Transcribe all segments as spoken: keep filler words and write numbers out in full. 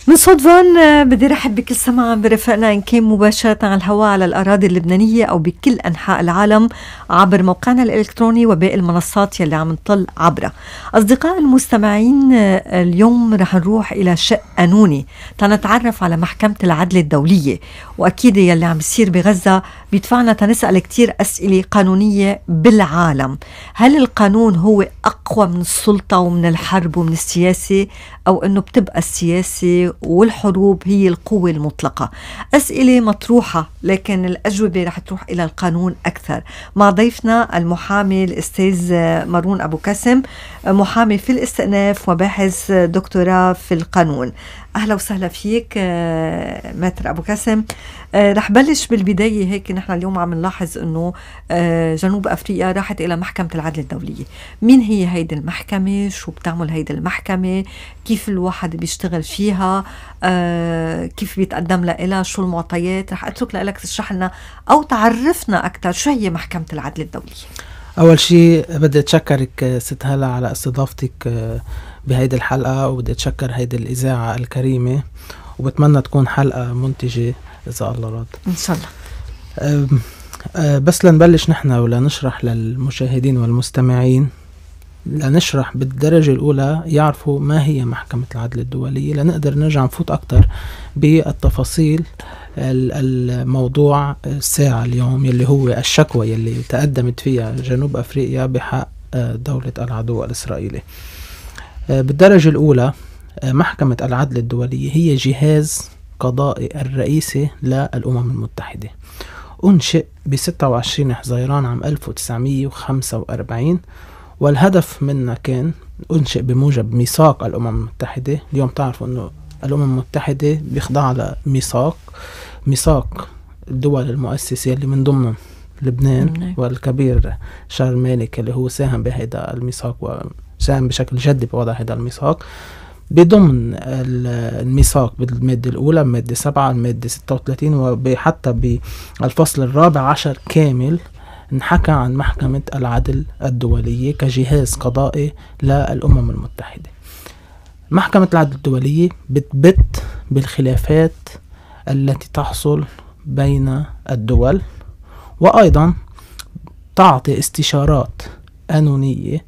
من صدفان بدي رحب بكل سماع عم برفقنا إن كان مباشرة على الهواء على الأراضي اللبنانية أو بكل أنحاء العالم عبر موقعنا الإلكتروني وباقي المنصات يلي عم نطل عبرها. أصدقاء المستمعين، اليوم رح نروح إلى شق قانوني تنتعرف على محكمة العدل الدولية، وأكيد يلي عم بيصير بغزة بيدفعنا تنسأل كتير أسئلة قانونية بالعالم. هل القانون هو أقوى من السلطة ومن الحرب ومن السياسة، أو أنه بتبقى السياسة والحروب هي القوة المطلقة؟ أسئلة مطروحة لكن الأجوبة رح تروح إلى القانون أكثر. مع ضيفنا المحامي الأستاذ مارون أبو كاسم، محامي في الاستئناف وباحث دكتوراه في القانون. أهلا وسهلا فيك ماتر أبو كاسم. رح بلش بالبداية. هيك نحن اليوم عم نلاحظ أنه جنوب أفريقيا راحت إلى محكمة العدل الدولية. مين هي هيدي المحكمة؟ شو بتعمل هيدي المحكمة؟ كيف الواحد بيشتغل فيها؟ كيف بيتقدم لها؟ شو المعطيات؟ رح أترك لك تشرح لنا أو تعرفنا أكثر شو هي محكمة العدل الدولية. أول شيء بدي أتشكرك ست هلا على استضافتك بهيدي الحلقة، وبدي أتشكر هيدي الإذاعة الكريمة، وبتمنى تكون حلقة منتجة إذا الله راد إن شاء الله. أه أه بس لنبلش نحن ولا نشرح للمشاهدين والمستمعين، لنشرح بالدرجة الأولى يعرفوا ما هي محكمة العدل الدولية، لنقدر نرجع نفوت أكتر بالتفاصيل الموضوع الساعة اليوم، يلي هو الشكوى يلي تقدمت فيها جنوب أفريقيا بحق دولة العدو الإسرائيلي. بالدرجة الأولى، محكمة العدل الدولية هي جهاز قضائي الرئيسي للأمم المتحدة. أنشئ بستة وعشرين حزيران عام ألف وتسعمية وخمسة وأربعين، والهدف منه كان أنشئ بموجب ميثاق الأمم المتحدة. اليوم تعرفوا أنه الأمم المتحدة بيخضع لميثاق ميثاق الدول المؤسسة اللي من ضمنهم لبنان، والكبير شارل مالك اللي هو ساهم بهذا الميثاق وساهم بشكل جدي بوضع هذا الميثاق. بضمن الميثاق بالمادة الأولى، المادة سبعة، المادة ستة وثلاثين، وحتى بالفصل الرابع عشر كامل نحكى عن محكمة العدل الدولية كجهاز قضائي للأمم المتحدة. محكمة العدل الدولية بتبت بالخلافات التي تحصل بين الدول، وأيضا تعطي استشارات قانونية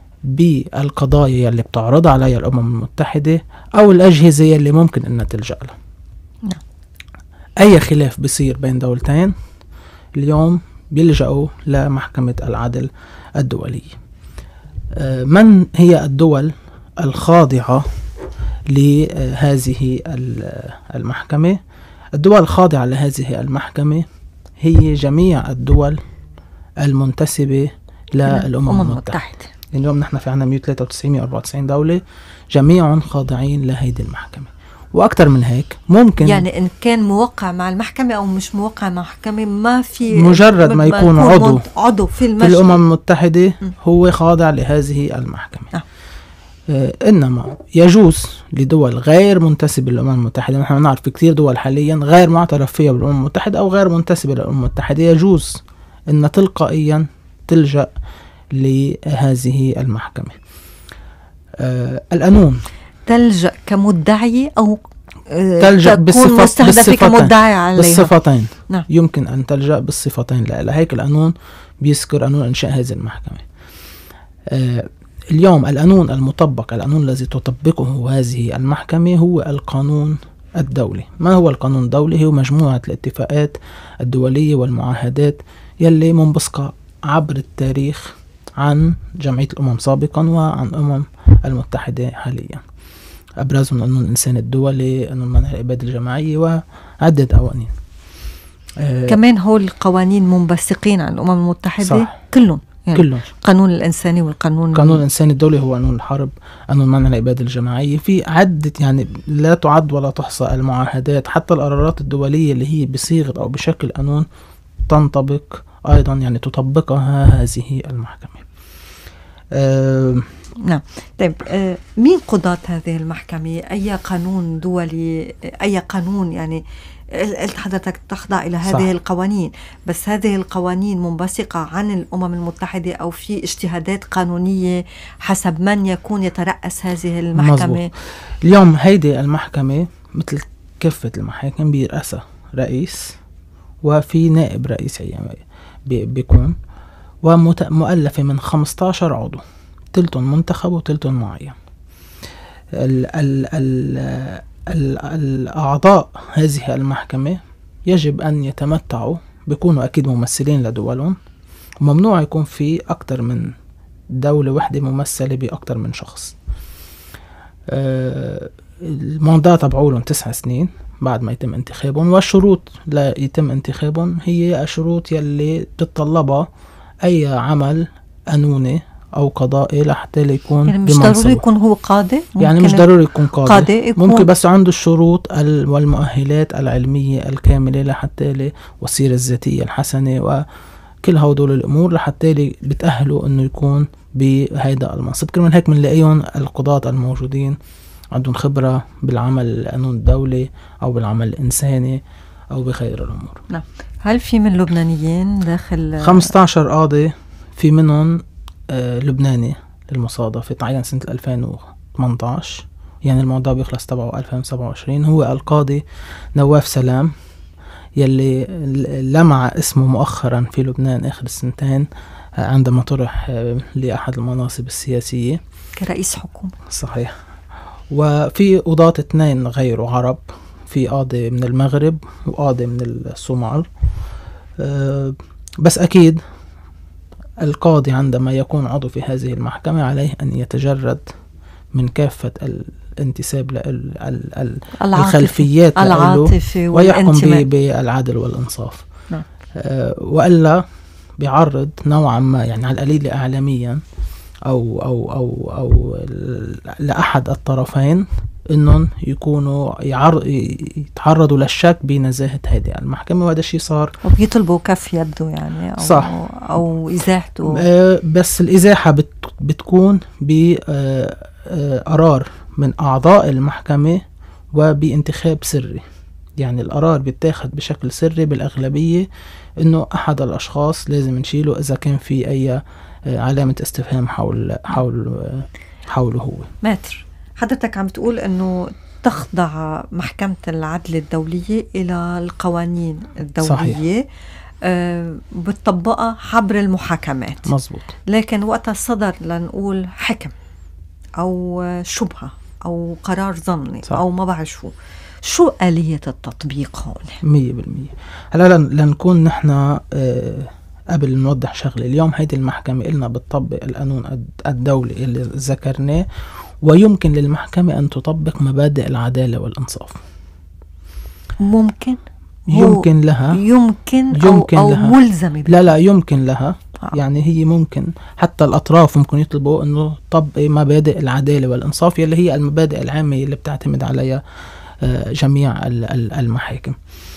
بالقضايا اللي بتعرض عليها الأمم المتحدة أو الأجهزة اللي ممكن أنها تلجأ لها. نعم. أي خلاف بيصير بين دولتين اليوم بيلجأوا لمحكمة العدل الدولية. من هي الدول الخاضعة لهذه المحكمة؟ الدول الخاضعة لهذه المحكمة هي جميع الدول المنتسبة للأمم المتحدة. اليوم نحن في عنا مئة وثلاثة وتسعين مئة وأربعة وتسعين دولة جميعهم خاضعين لهذه المحكمة، وأكثر من هيك ممكن يعني إن كان موقع مع المحكمة أو مش موقع مع المحكمة، ما في مجرد ما يكون عضو عضو في, في الأمم المتحدة م. هو خاضع لهذه المحكمة. آه. آه إنما يجوز لدول غير منتسبة للأمم المتحدة، نحن نعرف في كثير دول حاليا غير معترف فيها بالأمم المتحدة أو غير منتسبة للأمم المتحدة، يجوز إن تلقائيا تلجأ لهذه المحكمة. آه القانون تلجأ كمدعي أو تلجأ بالصفة كمدعي عليها بالصفتين. نعم. يمكن أن تلجأ بالصفتين لها. هيك القانون بيذكر قانون إنشاء هذه المحكمة. آه اليوم القانون المطبق، القانون الذي تطبقه هذه المحكمة هو القانون الدولي. ما هو القانون الدولي؟ هو مجموعة الاتفاقات الدولية والمعاهدات يلي منبثقة عبر التاريخ عن جمعية الأمم سابقا وعن الأمم المتحدة حاليا. أبرزهم قانون الإنسان الدولي، قانون منع الإبادة الجماعية، وعدة قوانين. آه كمان هول القوانين منبثقين عن الأمم المتحدة. صح. كلهم يعني كلهم. قانون الإنساني والقانون قانون الإنساني الدولي هو قانون الحرب، قانون منع الإبادة الجماعية، في عدة يعني لا تعد ولا تحصى المعاهدات، حتى القرارات الدولية اللي هي بصيغة أو بشكل قانون تنطبق أيضا، يعني تطبقها هذه المحكمة. أه نعم. طيب آه مين قضاة هذه المحكمة؟ أي قانون دولي، أي قانون يعني قلت حضرتك تخضع إلى هذه صح. القوانين، بس هذه القوانين منبثقة عن الأمم المتحدة أو في اجتهادات قانونية حسب من يكون يترأس هذه المحكمة؟ مزبوط. اليوم هيدي المحكمة مثل كافة المحاكم بيرأسها رئيس وفي نائب رئيس بيكون، ومؤلفة من خمسة عشر عضو، تلتون منتخب وتلتون معين. ال ال ال ال الأعضاء هذه المحكمة يجب أن يتمتعوا، بيكونوا أكيد ممثلين لدولهم، وممنوع يكون في أكتر من دولة واحدة ممثلة بأكتر من شخص. أه الموندات تبعولهم تسع سنين بعد ما يتم انتخابهم، والشروط لا يتم انتخابهم هي الشروط يلي بتطلبها أي عمل قانوني أو قضائي لحتى يكون يعني مش ضروري يكون هو قاضي، يعني مش ضروري يكون قاضي, قاضي يكون ممكن بس عنده الشروط والمؤهلات العلمية الكاملة لحتى والسيرة الذاتية الحسنة وكل هدول الأمور لحتى بتأهله أنه يكون بهيدا المنصب. كل من هيك بنلاقيهم القضاة الموجودين عندهم خبرة بالعمل القانون الدولي أو بالعمل الإنساني أو بخير الأمور. نعم. هل في من لبنانيين داخل؟ خمسة عشر قاضي، في منهم آه لبناني للمصادفة تعين سنة ألفين وثمانية عشر، يعني الموضوع بيخلص تبعه ألفين وسبعة وعشرين. هو القاضي نواف سلام يلي لمع اسمه مؤخرا في لبنان آخر السنتين عندما طرح آه لأحد المناصب السياسية كرئيس حكومة. صحيح. وفي قضاة اثنين غيره عرب، في قاضي من المغرب وقاضي من الصومال. أه بس أكيد القاضي عندما يكون عضو في هذه المحكمة عليه أن يتجرد من كافة الانتساب للخلفيات العاطفة ويحكم بالعدل والإنصاف. نعم. أه وإلا بيعرض نوعا ما يعني على القليل إعلاميا أو أو أو أو لأحد الطرفين إنهم يكونوا يتعرضوا للشك بنزاهة هذه المحكمة، وهذا الشيء صار وبيطلبوا كف يده يعني أو صح. أو إزاحته. بس الإزاحة بت بتكون بقرار من أعضاء المحكمة وبانتخاب سري، يعني القرار بيتاخد بشكل سري بالأغلبية إنه أحد الأشخاص لازم نشيله إذا كان في أي علامة استفهام حول حول حوله هو. ماتر، حضرتك عم تقول إنه تخضع محكمة العدل الدولية إلى القوانين الدولية. صحيح. آه بتطبقها عبر المحاكمات. مظبوط. لكن وقت صدر لنقول حكم أو شبهة أو قرار ظني أو ما بعرف شو شو آلية التطبيق هون؟ مية بالمية. هلا لنكون نحن آه قبل نوضح شغله. اليوم هيدي المحكمة إلنا بتطبق القانون الدولي اللي ذكرناه، ويمكن للمحكمة أن تطبق مبادئ العدالة والإنصاف. ممكن يمكن لها يمكن, يمكن أو, أو لها ملزمة. لا لا يمكن لها. آه. يعني هي ممكن حتى الأطراف ممكن يطلبوا أنه تطبق مبادئ العدالة والإنصاف اللي هي المبادئ العامة اللي بتعتمد عليها جميع المحاكم.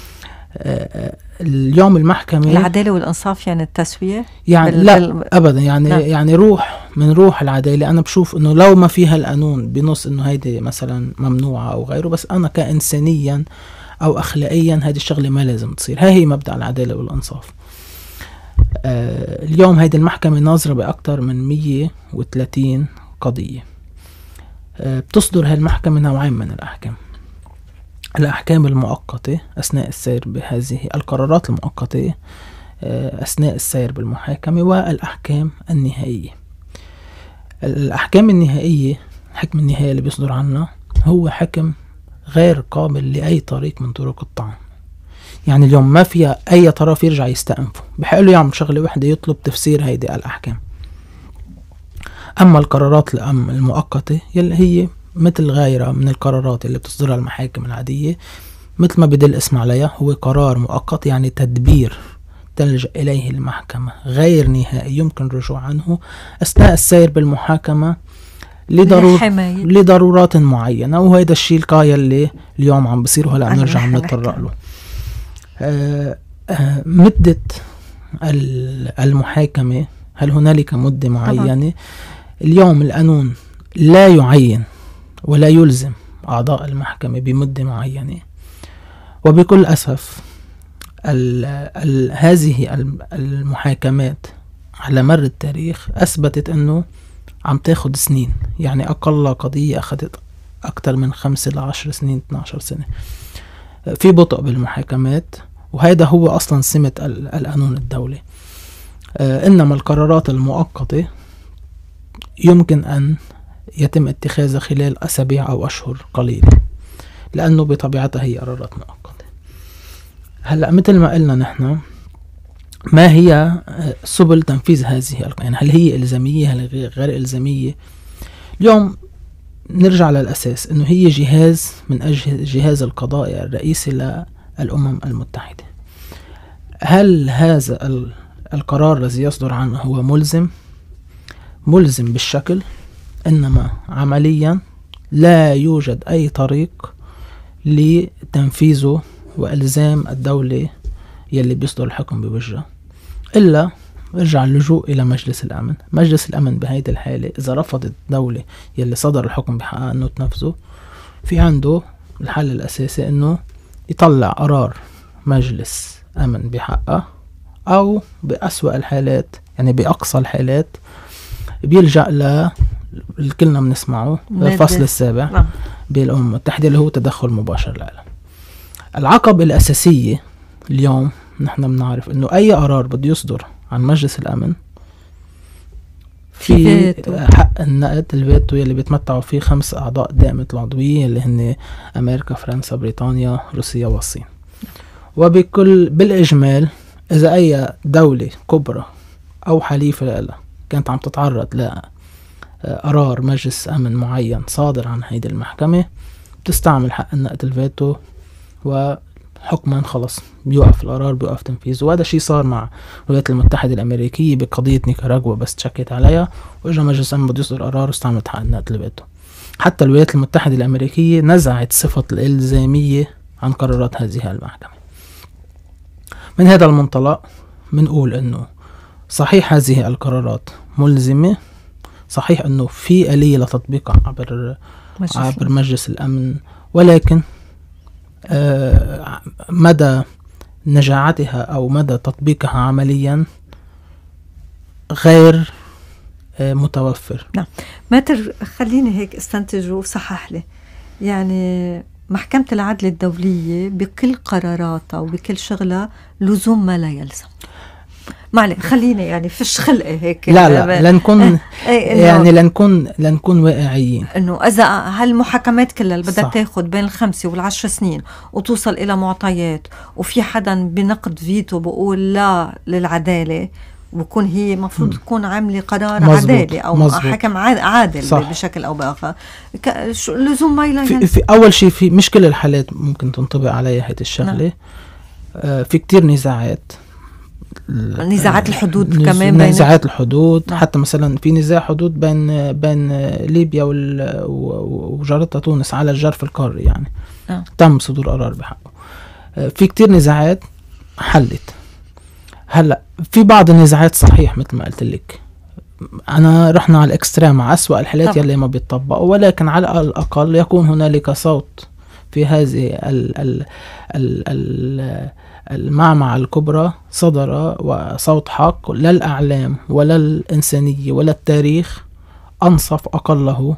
اليوم المحكمة العدالة والإنصاف يعني التسوية يعني لا بال... أبدا يعني لا. يعني روح من روح العدالة. أنا بشوف إنه لو ما فيها القانون بنص إنه هيدي مثلا ممنوعة أو غيره، بس أنا كإنسانيا أو أخلاقيا هذه الشغلة ما لازم تصير. ها هي مبدأ العدالة والإنصاف. آه اليوم هيدي المحكمة ناظرة بأكتر من مية وثلاثين قضية. آه بتصدر هالمحكمة نوعين من الأحكام: الأحكام المؤقتة أثناء السير بهذه القرارات المؤقتة أثناء السير بالمحاكمة، والأحكام النهائية. الأحكام النهائية، الحكم النهائي اللي بيصدر عنها هو حكم غير قابل لأي طريق من طرق الطعن. يعني اليوم ما فيها أي طرف يرجع يستأنفه، بحقله يعمل شغلة واحدة يطلب تفسير هيدي الأحكام. أما القرارات المؤقتة يلي هي مثل غيرها من القرارات اللي بتصدرها المحاكم العادية، مثل ما بدل اسم عليها، هو قرار مؤقت، يعني تدبير تلجأ إليه المحكمة غير نهائي يمكن الرجوع عنه أثناء السير بالمحاكمة لضرور... لضرورات معينة. وهذا الشيء القاية اللي اليوم عم بصير وهلأ عم نرجع نتطرق له. آه آه مدة المحاكمة، هل هنالك مدة معينة؟ اليوم القانون لا يعين ولا يلزم أعضاء المحكمة بمدة معينة، وبكل أسف ال ال هذه المحاكمات على مر التاريخ أثبتت أنه عم تاخد سنين. يعني أقل قضية أخذت أكتر من خمسة لعشر سنين، اثناشر سنة، في بطء بالمحاكمات. وهذا هو أصلا سمة القانون الدولي. إنما القرارات المؤقتة يمكن أن يتم اتخاذها خلال أسابيع أو أشهر قليلة، لأنه بطبيعتها هي قرارات مؤقتة. هلأ مثل ما قلنا نحن، ما هي سبل تنفيذ هذه؟ يعني هل هي إلزامية، هل غير إلزامية؟ اليوم نرجع للأساس، إنه هي جهاز من أجهزة جهاز القضاء الرئيسي للأمم المتحدة. هل هذا القرار الذي يصدر عنه هو ملزم؟ ملزم بالشكل، إنما عمليا لا يوجد أي طريق لتنفيذه وإلزام الدولة يلي بيصدر الحكم بوجهه، إلا ارجع اللجوء إلى مجلس الأمن. مجلس الأمن بهيدي الحالة إذا رفضت الدولة يلي صدر الحكم بحقها أنه تنفذه، في عنده الحل الأساسي أنه يطلع قرار مجلس أمن بحقه، أو بأسوأ الحالات، يعني بأقصى الحالات، بيلجأ ل كلنا بنسمعه الفصل السابع بالأمم المتحدة اللي هو تدخل مباشر لها. العقبة الأساسية اليوم نحن بنعرف إنه أي قرار بده يصدر عن مجلس الأمن في حق النقد، الفيتو يلي بيتمتعوا فيه خمس أعضاء دائمة العضوية اللي هن أمريكا، فرنسا، بريطانيا، روسيا والصين. وبكل بالإجمال إذا أي دولة كبرى أو حليفة لها كانت عم تتعرض لقرار مجلس أمن معين صادر عن هيدي المحكمة، بتستعمل حق النقد الفيتو، وحكما خلص بيوقف القرار، بيوقف تنفيذه. وهذا شيء صار مع الولايات المتحدة الأمريكية بقضية نيكاراغوا، بس تشكت عليها وإجا مجلس أمن بده يصدر قرار واستعملت حق النقد الفيتو. حتى الولايات المتحدة الأمريكية نزعت صفة الإلزامية عن قرارات هذه المحكمة. من هذا المنطلق بنقول إنه صحيح هذه القرارات ملزمة، صحيح إنه في آلية لتطبيقها عبر مجلس عبر مجلس الأمن، ولكن آه مدى نجاعتها أو مدى تطبيقها عمليا غير آه متوفر. نعم. ماتر، خليني هيك استنتج وصحح لي، يعني محكمة العدل الدولية بكل قراراتها وبكل شغلها لزوم ما لا يلزم. معلي خلينا يعني فيش خلقه هيك، لا لا لنكون يعني لنكون لنكون واقعيين، انه اذا هالمحاكمات كلها اللي بدها تاخد بين الخمسة والعشر سنين وتوصل الى معطيات، وفي حدا بنقد فيتو بقول لا للعدالة، بكون هي مفروض تكون عاملة قرار عدالي أو مزبوط. حكم عادل صح. بشكل أو بآخر لزوم ما يلا في, في أول شيء في مش كل الحالات ممكن تنطبق عليها هيدا الشغلة. نعم. آه في كتير نزاعات، نزاعات الحدود نز... كمان بين نزاعات الحدود. نعم. حتى مثلا في نزاع حدود بين بين ليبيا وال... وجارتها تونس على الجرف القاري، يعني نعم. تم صدور قرار بحقه. آه في كتير نزاعات حلت. هلا في بعض النزاعات صحيح مثل ما قلت لك، أنا رحنا على الإكستريم مع أسوأ الحالات يلي ما بيتطبقوا، ولكن على الأقل يكون هنالك صوت في هذه ال ال ال ال المعمعة الكبرى صدر، وصوت حق للأعلام ولا الإنسانية ولا التاريخ أنصف أقله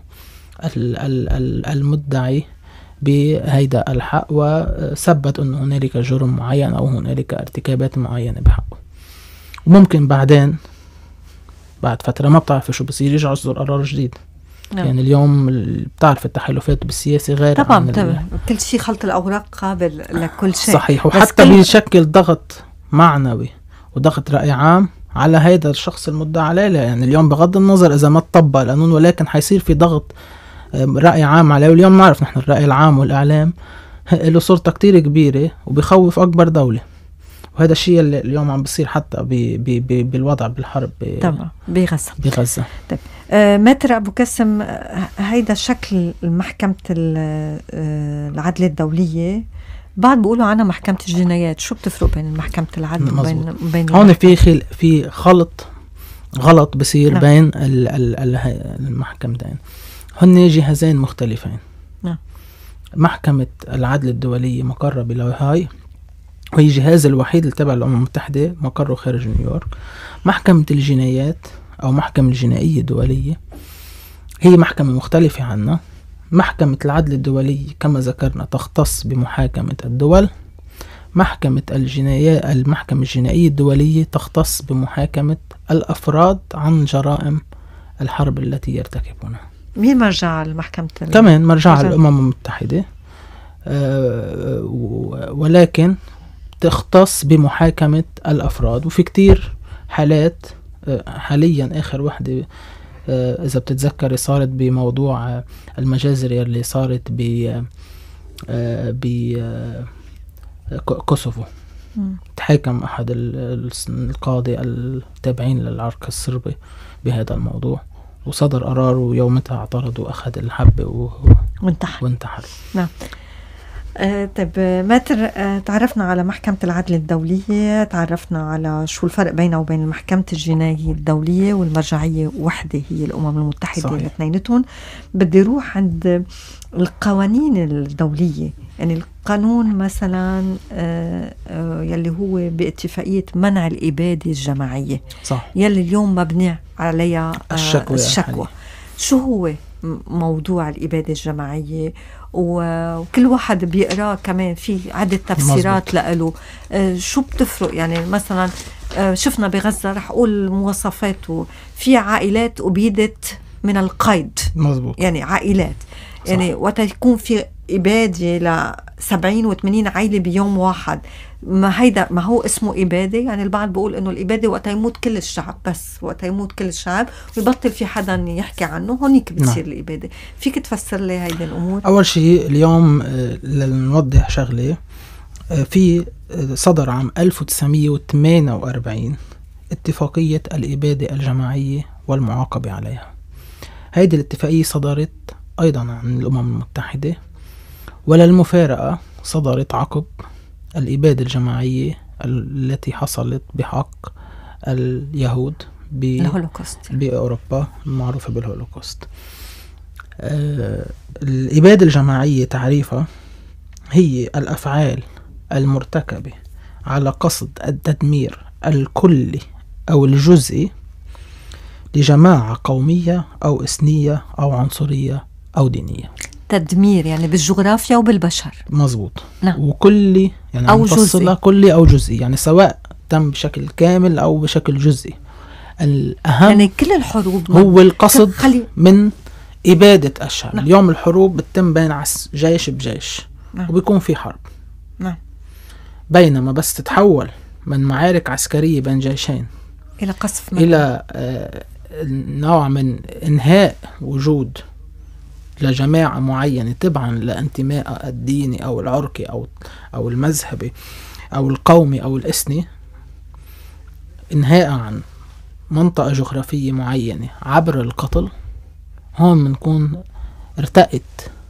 المدعي بهيدا الحق، وثبت أن هنالك جرم معين أو هنالك ارتكابات معينة بحقه. وممكن بعدين بعد فترة ما بتعرف شو بصير يرجع يصدر قرار جديد. نعم. يعني اليوم بتعرف التحالفات بالسياسة غير طبعا طبعا كل شيء، خلط الأوراق قابل لكل شيء صحيح. وحتى بيشكل ضغط معنوي وضغط رأي عام على هيدا الشخص المدعى عليه. يعني اليوم بغض النظر إذا ما تطبق القانون، ولكن حيصير في ضغط رأي عام عليه. واليوم نعرف نحن الرأي العام والإعلام له سلطة كتير كبيرة وبيخوف أكبر دولة، وهذا الشيء اللي اليوم عم بيصير حتى بي بي بي بالوضع بالحرب طبعا بغزة بغزة. طيب آه متر أبو قاسم، آه هيدا شكل محكمة العدل الدولية، بعض بيقولوا عنها محكمة الجنايات. شو بتفرق بين محكمة العدل وبين بين هون في خل في خلط غلط بصير نعم. بين ال ال ال المحكمتين. هن جهازين مختلفين. نعم. محكمة العدل الدولية مقرة بلاهاي، وهي الجهاز الوحيد اللي تبع الأمم المتحدة مقره خارج نيويورك. محكمة الجنايات أو محكمة الجنائية الدولية هي محكمة مختلفة عنا. محكمة العدل الدولية كما ذكرنا تختص بمحاكمة الدول. محكمة الجنايات المحكمة الجنائية الدولية تختص بمحاكمة الأفراد عن جرائم الحرب التي يرتكبونها. مين مرجع المحكمة؟ كمان مرجع الأمم المتحدة، أه ولكن تختص بمحاكمة الأفراد. وفي كتير حالات، أه حاليا آخر واحدة أه إذا بتتذكري صارت بموضوع المجازر اللي صارت ب أه ب أه كوسوفو. تحاكم أحد القاضي التابعين للعرق الصربي بهذا الموضوع، وصدر قرار ويومتها اعترض وأخذ الحبة و... وانتحر. وانتحر. نعم. آه طيب ماتر، آه تعرفنا على محكمة العدل الدولية، تعرفنا على شو الفرق بينها وبين محكمة الجناية الدولية، والمرجعية وحدة هي الأمم المتحدة الاثنينتهم. بدي روح عند القوانين الدولية. يعني القانون مثلا آه آه يلي هو باتفاقية منع الإبادة الجماعية، صح. يلي اليوم مبني عليها آه الشكوى, الشكوى. شو هو موضوع الإبادة الجماعية؟ وكل واحد بيقرأ كمان في عدة تفسيرات لأله. آه شو بتفرق؟ يعني مثلا آه شفنا بغزة، رح أقول مواصفاته، في عائلات أبيدت من القيد. مزبوط. يعني عائلات، يعني وقت يكون في إبادة لسبعين وثمانين عائلة بيوم واحد، ما هيدا ما هو اسمه إبادة؟ يعني البعض بيقول إنه الإبادة وقت يموت كل الشعب، بس وقت يموت كل الشعب ويبطل في حدا يحكي عنه، هونيك بتصير نعم. الإبادة. فيك تفسر لي هيدا الأمور؟ أول شيء اليوم لنوضح شغلة، في صدر عام ألف وتسعمية وثمانية وأربعين اتفاقية الإبادة الجماعية والمعاقبة عليها. هيدي الاتفاقية صدرت أيضا عن الأمم المتحدة، وللمفارقة صدرت عقب الإبادة الجماعية التي حصلت بحق اليهود بأوروبا المعروفة بالهولوكوست. آه الإبادة الجماعية تعريفها هي الأفعال المرتكبة على قصد التدمير الكلي أو الجزئي لجماعة قومية أو إثنية أو عنصرية أو دينية. تدمير يعني بالجغرافيا وبالبشر. مزبوط. نعم. وكلي يعني أو جزئي. كلي أو جزئي، يعني سواء تم بشكل كامل أو بشكل جزئي. الأهم يعني كل الحروب هو القصد خلي... من إبادة الشعب. نعم. اليوم الحروب بتتم بين عس... جيش بجيش. نعم. وبيكون في حرب. نعم. بينما بس تتحول من معارك عسكرية بين جيشين إلى قصف إلى آه نوع من إنهاء وجود لجماعة معينة تبعا لانتماء الديني أو العرقي أو أو المذهبي أو القومي أو الإثني، إنهاء عن منطقة جغرافية معينة عبر القتل، هون بنكون ارتقت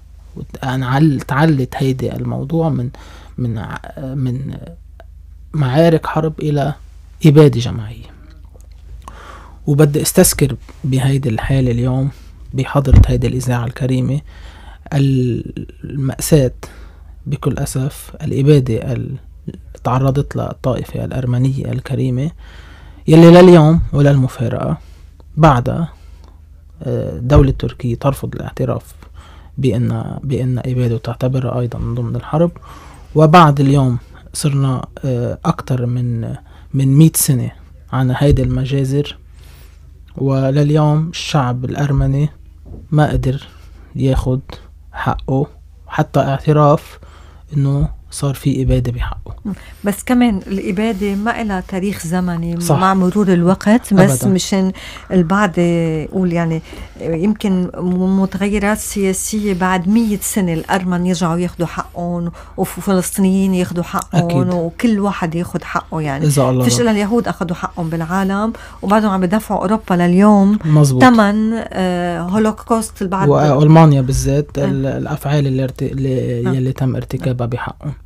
تعلت هيدي الموضوع من من من معارك حرب إلى إبادة جماعية. وبدي استذكر بهيدي الحالة اليوم بحضرة هيدي الإذاعة الكريمة المأساة بكل أسف الإبادة اللي تعرضت لها الطائفة الأرمنية الكريمة، يلي لليوم وللمفارقة بعد دولة تركيا ترفض الاعتراف بأن بأن إبادة تعتبرها أيضا من ضمن الحرب. وبعد اليوم صرنا أكثر من من مئة سنة عن هيدي المجازر، ولليوم الشعب الأرمني ما قدر ياخد حقه، حتى اعتراف إنه صار في إبادة بحقه. بس كمان الإبادة ما إلها تاريخ زمني صح. مع مرور الوقت، بس أبداً. مشان البعض يقول يعني يمكن متغيرات سياسية بعد مية سنة الأرمن يرجعوا ياخدوا حقهم وفلسطينيين ياخدوا حقهم أكيد. وكل واحد ياخد حقه. يعني فيش إلا اليهود أخدوا حقهم بالعالم وبعدهم عم بدفعوا أوروبا لليوم ثمن آه هولوكوست. البعض وألمانيا بالذات الأفعال اللي, ارت... اللي, اللي تم ارتكابها بحقهم.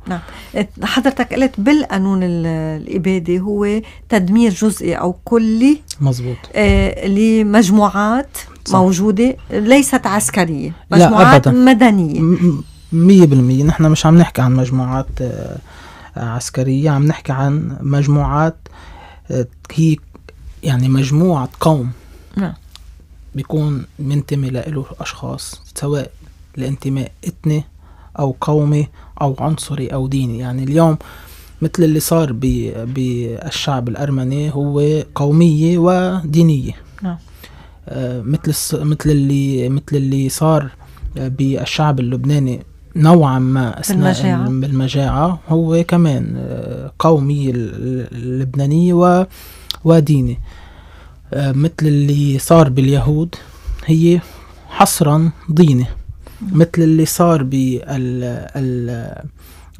نعم. حضرتك قلت بالقانون الإبادة هو تدمير جزئي أو كلي مزبوط آه لمجموعات صح. موجودة ليست عسكرية، مجموعات مدنية. مية بالمية. نحن مش عم نحكي عن مجموعات آه عسكرية، عم نحكي عن مجموعات آه هي يعني مجموعة قوم نعم. بيكون منتمي له أشخاص، سواء الانتماء إثني أو قومي أو عنصري أو ديني. يعني اليوم مثل اللي صار بالشعب الأرمني هو قومية ودينية. نعم. آه مثل مثل اللي مثل اللي صار بالشعب اللبناني نوعا ما أثناء بالمجاعة, بالمجاعة هو كمان آه قومية اللبنانية وديني. آه مثل اللي صار باليهود هي حصرا ديني. مثل اللي صار بال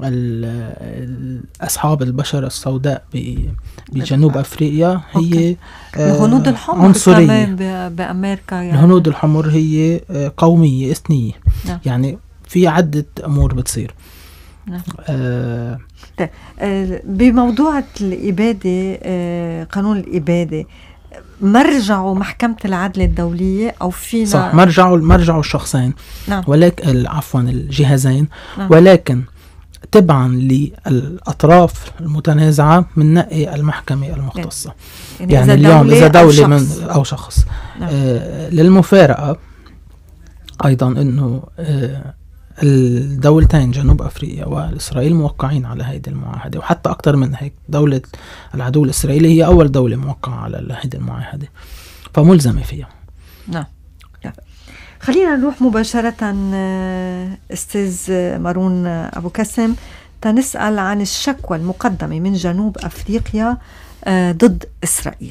أصحاب البشرة السوداء بجنوب أفريقيا هي الهنود الحمر عنصرية. بأمريكا يعني الهنود الحمر هي قومية إثنية. نعم. يعني في عدة أمور بتصير. نعم. آه بموضوع الإبادة، آه قانون الإبادة مرجعوا محكمة العدل الدولية أو فينا صح مرجعوا مرجعوا الشخصين. نعم. ولكن عفوا الجهازين. نعم. ولكن تبعا للأطراف المتنازعة من نقي المحكمة المختصة. يعني, يعني إذا اليوم دولة إذا دولة أو من شخص, أو شخص. نعم. آه للمفارقة أيضا أنه آه الدولتين جنوب أفريقيا والإسرائيل موقعين على هذه المعاهدة، وحتى أكثر من هيك دولة العدو الإسرائيلي هي أول دولة موقعة على هذه المعاهدة فملزمة فيها. نعم. خلينا نروح مباشرة أستاذ مارون أبو كسم تنسأل عن الشكوى المقدمة من جنوب أفريقيا ضد إسرائيل.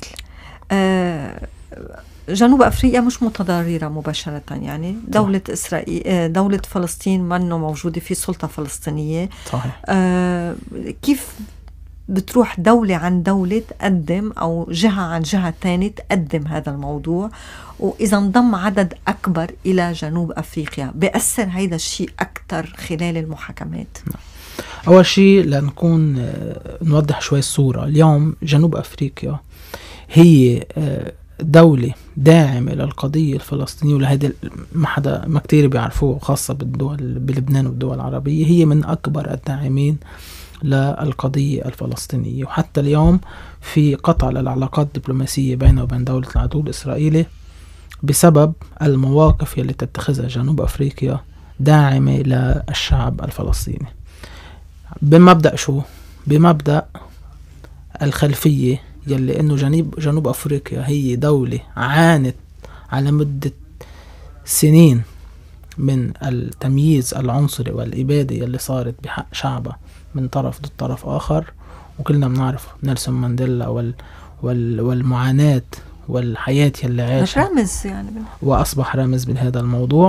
جنوب أفريقيا مش متضررة مباشرة، يعني دولة إسرائيل دولة فلسطين منه موجودة في سلطة فلسطينية. صحيح. كيف بتروح دولة عن دولة تقدم أو جهة عن جهة تانية تقدم هذا الموضوع، وإذا انضم عدد أكبر إلى جنوب أفريقيا بيأثر هيدا الشيء أكتر خلال المحاكمات؟ أول شيء لنكون نوضح شوي الصورة. اليوم جنوب أفريقيا هي دولة داعمة للقضية الفلسطينية، ولهذا ما حدا ما كتير بيعرفوه خاصة بالدول بلبنان والدول العربية، هي من أكبر الداعمين للقضية الفلسطينية. وحتى اليوم في قطع للعلاقات الدبلوماسية بينه وبين دولة العدو الإسرائيلي بسبب المواقف يلي تتخذها جنوب أفريقيا داعمة للشعب الفلسطيني. بمبدأ شو؟ بمبدأ الخلفية يلي إنه جنوب جنوب أفريقيا هي دولة عانت على مدة سنين من التمييز العنصري والإبادة يلي صارت بحق شعبها من طرف ضد طرف آخر، وكلنا بنعرف نيلسون مانديلا وال وال والمعاناة والحياة يلي عاشها، رمز يعني وأصبح رمز بهذا الموضوع.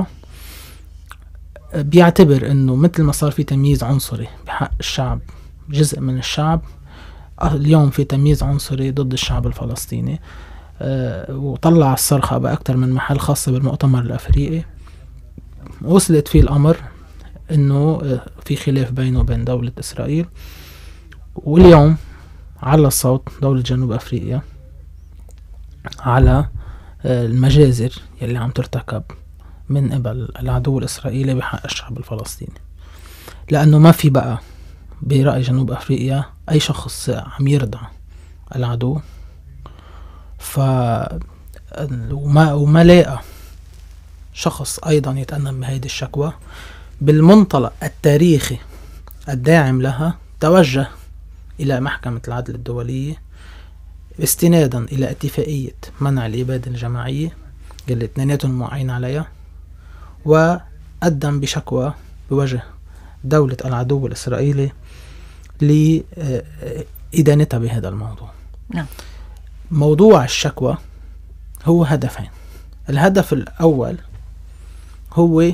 بيعتبر إنه مثل ما صار في تمييز عنصري بحق الشعب جزء من الشعب، اليوم في تمييز عنصري ضد الشعب الفلسطيني. أه وطلع الصرخة بأكثر من محل خاصة بالمؤتمر الأفريقي، وصلت فيه الأمر إنه في خلاف بينه وبين دولة إسرائيل. واليوم على الصوت دولة جنوب أفريقيا على المجازر يلي عم ترتكب من قبل العدو الإسرائيلي بحق الشعب الفلسطيني، لأنه ما في بقى برأي جنوب أفريقيا أي شخص عم يرضع العدو. ف وما, وما لاقى شخص أيضا يتأنم بهيدي الشكوى بالمنطلق التاريخي الداعم لها، توجه إلى محكمة العدل الدولية استنادا إلى اتفاقية منع الإبادة الجماعية اللي اثنيناتهم موقعين عليها، وقدم بشكوى بوجه دولة العدو الإسرائيلي لإدانتها بهذا الموضوع. نعم. موضوع الشكوى هو هدفين. الهدف الأول هو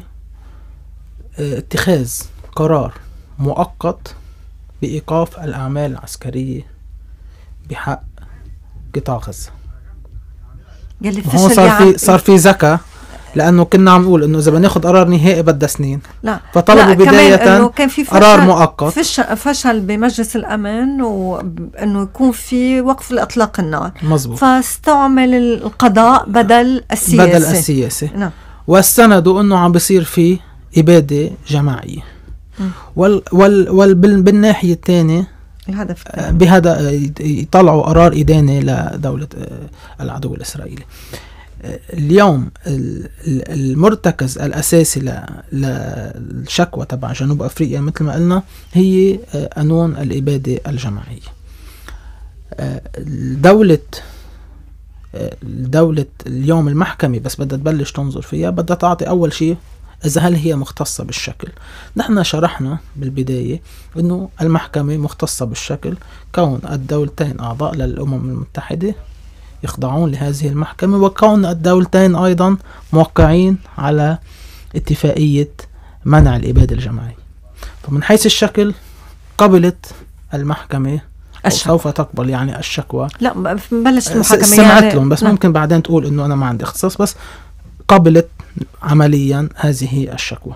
اتخاذ قرار مؤقت بإيقاف الأعمال العسكرية بحق قطاع غزة. هون صار في صار في ذكاء لأنه كنا عم نقول إنه إذا بناخد قرار نهائي بدها سنين، لا فطلبوا بداية كان في قرار مؤقت، فش فشل بمجلس الأمن وإنه يكون في وقف لإطلاق النار. مزبوط. فاستعمل القضاء بدل السياسة بدل السياسة. نعم. واستندوا إنه عم بيصير في إبادة جماعية. م. وال وال وال بالناحية الثانية الهدف بهذا يطلعوا قرار إدانة لدولة العدو الإسرائيلي. اليوم المرتكز الأساسي للشكوى تبع جنوب أفريقيا مثل ما قلنا هي قانون الإبادة الجماعية. دولة دولة اليوم المحكمة بس بدها تبلش تنظر فيها، بدها تعطي أول شيء إذا هل هي مختصة بالشكل. نحن شرحنا بالبداية أنه المحكمة مختصة بالشكل كون الدولتين أعضاء للأمم المتحدة يخضعون لهذه المحكمة، وكون الدولتين أيضا موقعين على اتفاقية منع الإبادة الجماعية. فمن حيث الشكل قبلت المحكمة سوف تقبل يعني الشكوى. لا بلشت المحاكمة سمعت يعني لهم بس لا. ممكن بعدين تقول أنه أنا ما عندي اختصاص، بس قبلت عمليا هذه الشكوى.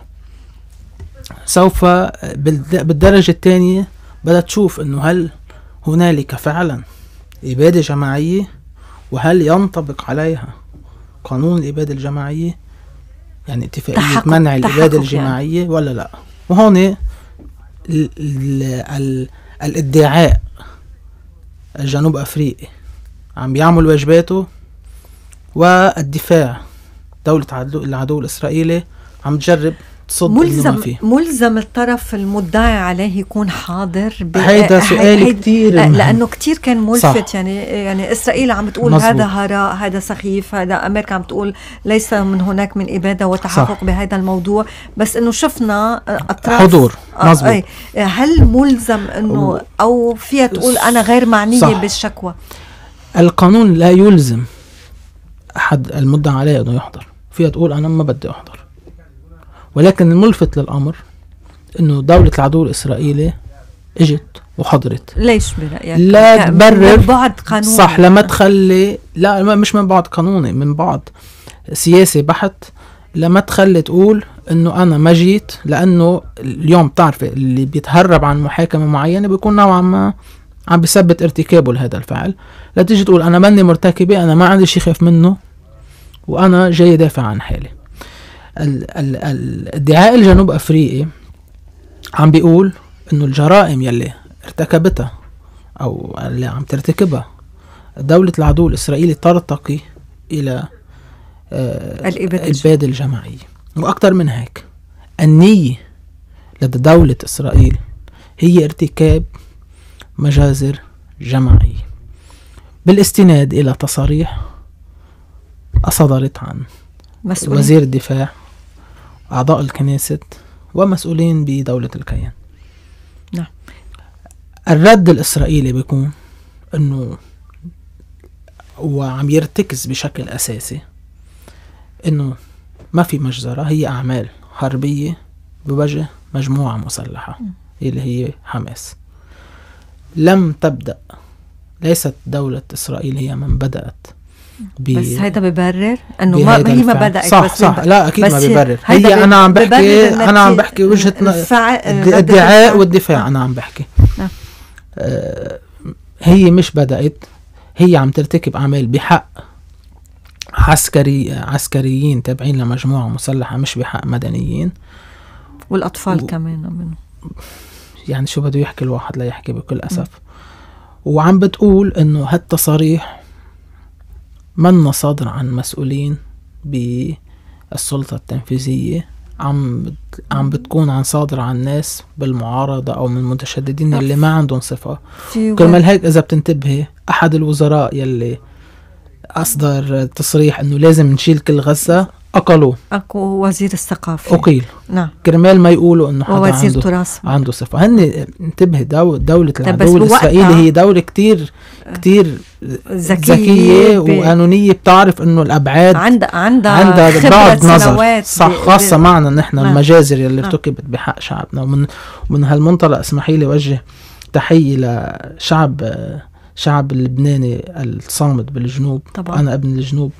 سوف بالدرجة الثانية بدأت تشوف أنه هل هنالك فعلا إبادة جماعية، وهل ينطبق عليها قانون الإبادة الجماعية، يعني اتفاقية منع الإبادة الجماعية يعني. ولا لا. وهون ال ال ال الادعاء الجنوب أفريقي عم بيعمل واجباته، والدفاع دولة العدو الإسرائيلي عم تجرب تصد ملزم فيه. ملزم الطرف المدعي عليه يكون حاضر. هيدا سؤال هيدا كتير مهم. لأنه كتير كان ملفت. صح. يعني يعني إسرائيل عم تقول مزبوط. هذا هراء، هذا سخيف، هذا أمريكا عم تقول ليس من هناك من إبادة وتحقق صح. بهذا الموضوع. بس إنه شفنا أطراف حضور. مزبوط. هل ملزم إنه أو فيها تقول أنا غير معنية صح. بالشكوى؟ القانون لا يلزم أحد المدعى عليه أنه يحضر، فيها تقول أنا ما بدي أحضر. ولكن الملفت للأمر إنه دولة العدو الإسرائيلي إجت وحضرت. ليش برأيك؟ لا تبرر من بعد قانوني صح، لما تخلي لا مش من بعد قانوني، من بعد سياسي بحت. لما تخلي تقول إنه أنا ما جيت، لأنه اليوم بتعرف اللي بيتهرب عن محاكمة معينة بيكون نوعا ما عم بيثبت ارتكابه لهذا الفعل. لا تيجي تقول أنا ماني مرتكبة، أنا ما عندي شيء خاف منه، وأنا جاي دافع عن حالي. الادعاء الجنوب أفريقي عم بيقول إنه الجرائم يلي ارتكبتها أو اللي عم ترتكبها دولة العدو الإسرائيلي ترتقي إلى آه الإبادة الجماعية. وأكثر من هيك، النية لدى دولة إسرائيل هي ارتكاب مجازر جماعية بالاستناد إلى تصاريح أصدرت عن مسؤولين. وزير الدفاع، أعضاء الكنيست، ومسؤولين بدولة الكيان. نعم. الرد الإسرائيلي بيكون إنه وعم يرتكز بشكل أساسي إنه ما في مجزرة، هي أعمال حربية بوجه مجموعة مسلحة م. اللي هي حماس. لم تبدأ، ليست دولة إسرائيل هي من بدأت، بس هيدا ببرر انه ما هي ما بدأت. صح بس صح لا اكيد ما ببرر. هي انا عم بحكي انا عم بحكي وجهة الادعاء والدفاع. انا عم بحكي آه هي مش بدأت، هي عم ترتكب اعمال بحق عسكري عسكريين تابعين لمجموعة مسلحة، مش بحق مدنيين والاطفال و... كمان منه. يعني شو بده يحكي الواحد لا يحكي بكل اسف. م. وعم بتقول انه هالتصاريح من صادر عن مسؤولين بالسلطة التنفيذية، عم عم بتكون عن صادر عن ناس بالمعارضة أو من المتشددين اللي ما عندهم صفة. كرمال هيك إذا بتنتبهي أحد الوزراء يلي أصدر تصريح إنه لازم نشيل كل غزة أقلوه. أكو وزير الثقافة أقيل. نعم. كرمال ما يقولوا إنه حدا عنده تراث. عنده صفة. هن انتبه دو دولة العدو الإسرائيلي هي دولة كتير كتير ذكية, ذكية وقانونية، بتعرف إنه الأبعاد عندها عندها عندها بعد نظر صح، خاصة معنا نحن نعم. المجازر يلي ارتكبت بحق شعبنا. ومن ومن هالمنطلق اسمحي لي وجه تحية لشعب شعب اللبناني الصامد بالجنوب. طبعا. أنا ابن الجنوب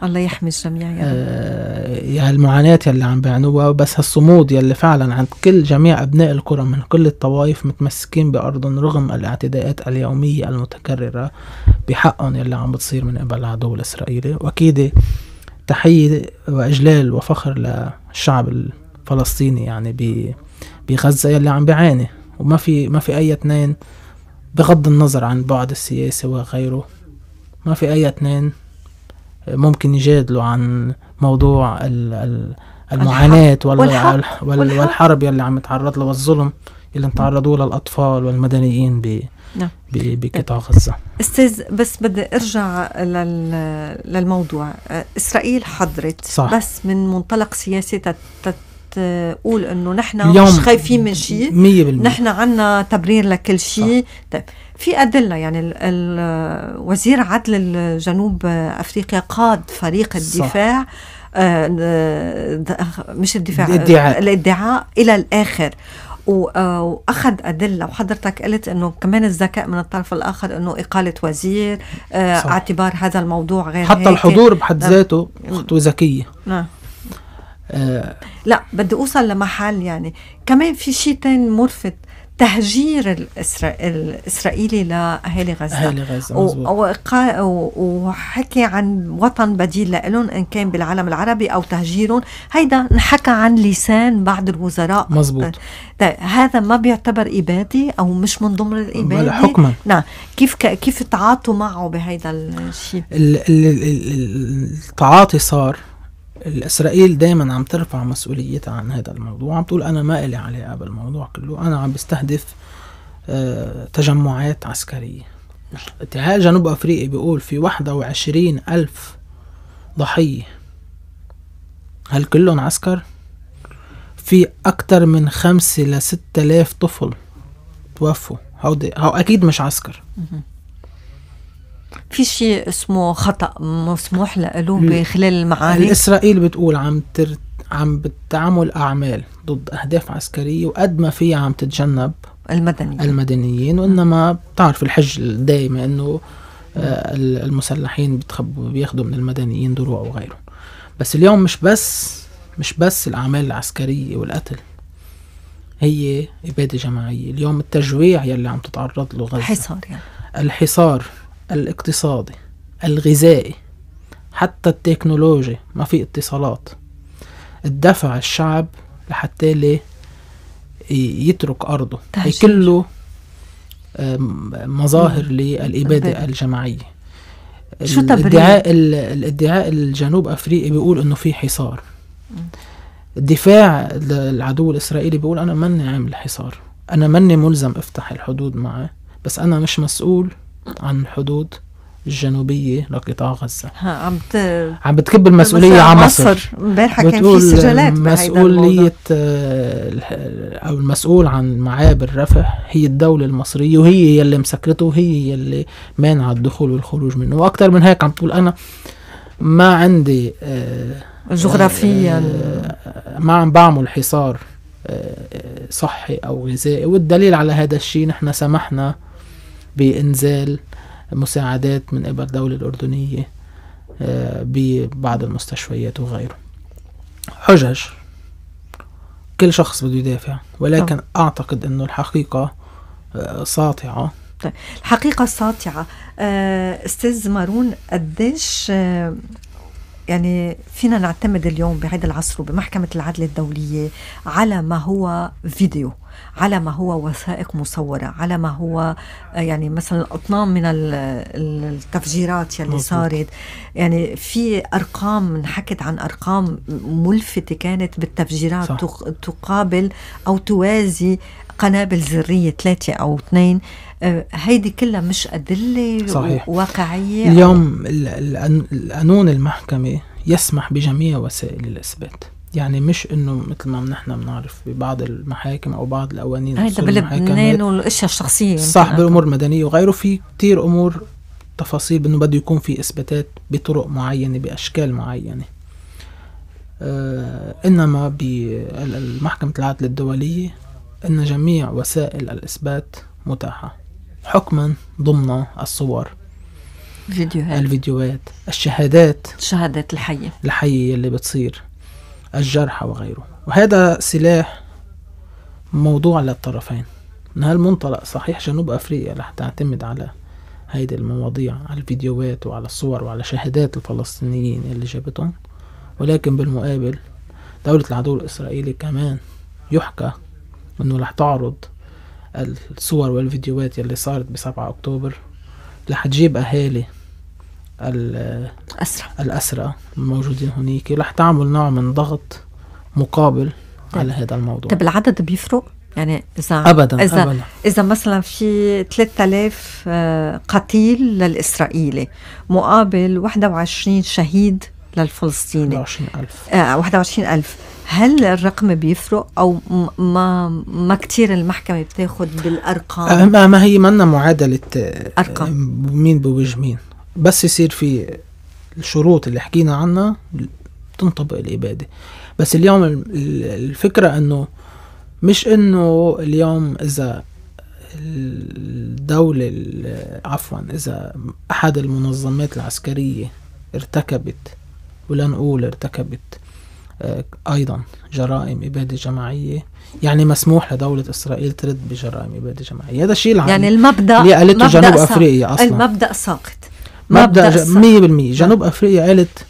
الله يحمي الجميع يا آه يعني المعاناة يلي عم بيعنوها، بس هالصمود يلي فعلا عند كل جميع أبناء القرى من كل الطوائف متمسكين بأرضهم رغم الاعتداءات اليومية المتكررة بحقهم يلي عم بتصير من قبل العدو الإسرائيلي. وأكيد تحية وإجلال وفخر للشعب الفلسطيني يعني بغزة يلي عم بيعاني، وما في ما في أي اثنين بغض النظر عن بعد السياسي وغيره، ما في أي اثنين ممكن يجادلوا عن موضوع المعاناة والحرب, والحرب يلي عم يتعرض له والظلم اللي تعرضوا له الأطفال والمدنيين ب نعم. بقطاع غزة. أستاذ بس بدي أرجع للموضوع. إسرائيل حضرت صح. بس من منطلق سياسي تقول إنه نحن مش خايفين من شيء، نحن عنا تبرير لكل شيء. طيب في أدلة يعني وزير عدل الجنوب أفريقيا قاد فريق الدفاع آه مش الدفاع الادعاء. الادعاء إلى الآخر، وأخذ أدلة، وحضرتك قلت أنه كمان الذكاء من الطرف الآخر أنه إقالة وزير آه اعتبار هذا الموضوع غير حتى هيك. الحضور بحد ذاته خطوة ذكية. نعم آه. لا بدي أوصل لمحل يعني كمان في شيء تاني ملفت، تهجير الإسرا... الإسرائيلي لأهالي غزة, أهالي غزة و... وقا... وحكي عن وطن بديل لهم إن كان بالعالم العربي أو تهجيرهم، هيدا نحكى عن لسان بعض الوزراء. مزبوط. طيب هذا ما بيعتبر إبادي أو مش من ضمن الإبادة حكما؟ نعم. كيف ك... كيف تعاطوا معه بهيدا الشيء؟ ال... ال... ال... التعاطي صار الإسرائيل دايما عم ترفع مسؤوليتها عن هذا الموضوع، عم تقول أنا ما إلي علاقة بالموضوع كله، أنا عم بستهدف آه تجمعات عسكرية. اتحاد جنوب أفريقيا بيقول في واحدة وعشرين ألف ضحية، هل كلهم عسكر؟ في أكتر من خمسة لستة آلاف طفل توفوا، هاو أكيد مش عسكر. في شيء اسمه خطأ مسموح له بخلال المعارك. الإسرائيل بتقول عم تر... عم بتعمل أعمال ضد أهداف عسكرية، وقد ما فيها عم تتجنب المدنيين المدنيين وإنما بتعرف الحج دائما إنه آه المسلحين بتخبوا بياخدوا من المدنيين دروع وغيره. بس اليوم مش بس مش بس الأعمال العسكرية والقتل، هي إبادة جماعية. اليوم التجويع يلي عم تتعرض له غزة، الحصار يعني. الحصار الاقتصادي، الغذائي، حتى التكنولوجي، ما في اتصالات، الدفع الشعب لحتى لي يترك أرضه، هي كله مظاهر للإبادة الجماعية. الادعاء الادعاء الجنوب أفريقي بيقول إنه في حصار، الدفاع العدو الإسرائيلي بيقول أنا مني عامل حصار، أنا مني ملزم افتح الحدود معه، بس أنا مش مسؤول عن الحدود الجنوبية لقطاع غزة. عم ت... عم بتكب المسؤولية على مصر. امبارح كان في سجلات مسؤولية أو المسؤول عن معابر رفح هي الدولة المصرية، وهي يلي مسكرته وهي يلي مانع الدخول والخروج منه. وأكتر من هيك عم تقول أنا ما عندي جغرافيا ما عم بعمل حصار صحي أو غذائي، والدليل على هذا الشيء نحن سمحنا بإنزال مساعدات من قبل الدولة الأردنية ببعض المستشفيات وغيره. حجج كل شخص بده يدافع، ولكن طبعا. أعتقد أنه الحقيقة ساطعة. الحقيقة ساطعة. أستاذ مارون، قديش يعني فينا نعتمد اليوم بعيد العصر وبمحكمة العدل الدولية على ما هو فيديو، على ما هو وثائق مصورة، على ما هو يعني مثلا الأطنان من التفجيرات يلي صارت، يعني في أرقام نحكت عن أرقام ملفتة كانت بالتفجيرات صح. تقابل أو توازي قنابل ذرية ثلاثة أو اثنين. هيدي كلها مش أدلة صحيح. واقعية. اليوم القانون المحكمة يسمح بجميع وسائل الإثبات، يعني مش إنه مثل ما نحن بنعرف ببعض المحاكم أو بعض القوانين هيدا بلبنان والأشياء الشخصية صح بالأمور المدنية وغيره، في كتير أمور تفاصيل بأنه بده يكون في إثباتات بطرق معينة بأشكال معينة. آه إنما بالمحكمة العدل الدولية إن جميع وسائل الإثبات متاحة حكما ضمن الصور. فيديوهات الفيديوهات، الشهادات الشهادات الحية الحية اللي بتصير، الجرحى وغيره. وهذا سلاح موضوع للطرفين. من هالمنطلق صحيح جنوب أفريقيا رح تعتمد على هيدي المواضيع، على الفيديوهات وعلى الصور وعلى شهادات الفلسطينيين اللي جابتهم، ولكن بالمقابل دولة العدو الإسرائيلي كمان يحكى أنه رح تعرض الصور والفيديوهات يلي صارت بسبعة أكتوبر، رح تجيب أهالي الأسرى الأسرى الموجودين هناك، رح تعمل نوع من ضغط مقابل طيب. على هذا الموضوع. طيب العدد بيفرق؟ يعني إذا أبدا إذا أبدا. إذا مثلا في ثلاثة آلاف قتيل للإسرائيلي مقابل واحد وعشرين شهيد للفلسطيني، واحد وعشرين ألف آه واحد وعشرين ألف، هل الرقم بيفرق أو ما ما كتير المحكمة بتاخد بالأرقام؟ ما ما هي منا معادلة أرقام مين بوجه مين، بس يصير في الشروط اللي حكينا عنها تنطبق الإبادة. بس اليوم الفكرة أنه مش أنه اليوم إذا الدولة عفوا إذا أحد المنظمات العسكرية ارتكبت، ولا نقول ارتكبت أيضا جرائم إبادة جماعية، يعني مسموح لدولة إسرائيل ترد بجرائم إبادة جماعية. هذا الشيء يعني المبدأ اللي قالته جنوب أفريقيا أصلا المبدأ ساقط، مبدأ مية بالمية. جنوب أفريقيا قالت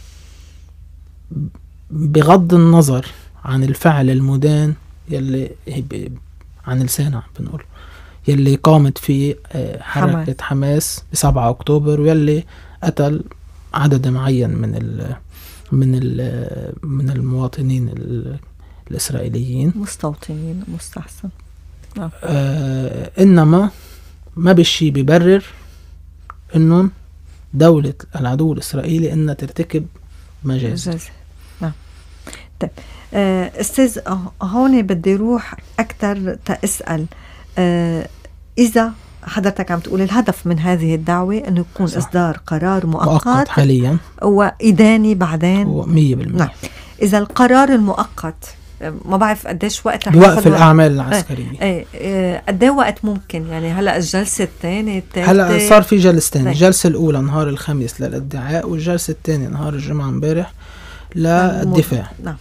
بغض النظر عن الفعل المدان يلي عن لسانها بنقول يلي قامت فيه حركة حماس بسبعة أكتوبر، ويلي قتل عدد معين من ال من ال من المواطنين الإسرائيليين، مستوطنين مستحسن. آه. آه إنما ما بالشي بيبرر إنه دولة العدو الإسرائيلي إنها ترتكب مجازر. نعم. طيب آه أستاذ هون بدي روح أكتر تأسأل آه إذا حضرتك عم تقول الهدف من هذه الدعوة أنه يكون صح. إصدار قرار مؤقت, مؤقت حاليا وإداني بعدين مية بالمية. نعم. إذا القرار المؤقت ما بعرف قديش وقت بوقف الأعمال العسكرية، ايه ايه قديه وقت ممكن يعني هلأ الجلسة الثانية الثالثة؟ هلأ صار في جلستين، الجلسة الأولى نهار الخميس للادعاء، والجلسة الثانية نهار الجمعة امبارح للدفاع. نعم.